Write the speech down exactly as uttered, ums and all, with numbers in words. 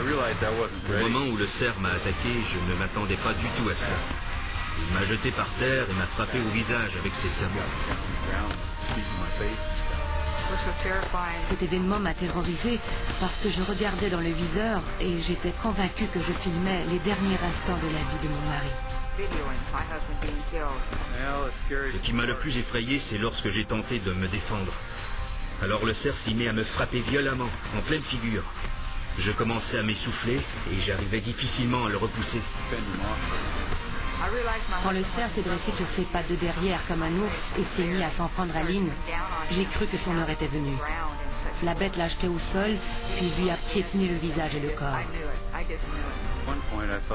Au moment où le cerf m'a attaqué, je ne m'attendais pas du tout à ça. Il m'a jeté par terre et m'a frappé au visage avec ses sabots. Cet événement m'a terrorisé parce que je regardais dans le viseur et j'étais convaincue que je filmais les derniers instants de la vie de mon mari. Ce qui m'a le plus effrayé, c'est lorsque j'ai tenté de me défendre. Alors le cerf s'y met à me frapper violemment, en pleine figure. Je commençais à m'essouffler et j'arrivais difficilement à le repousser. Quand le cerf s'est dressé sur ses pattes de derrière comme un ours et s'est mis à s'en prendre à Lynn, j'ai cru que son heure était venue. La bête l'a jeté au sol, puis lui a piétiné le visage et le corps.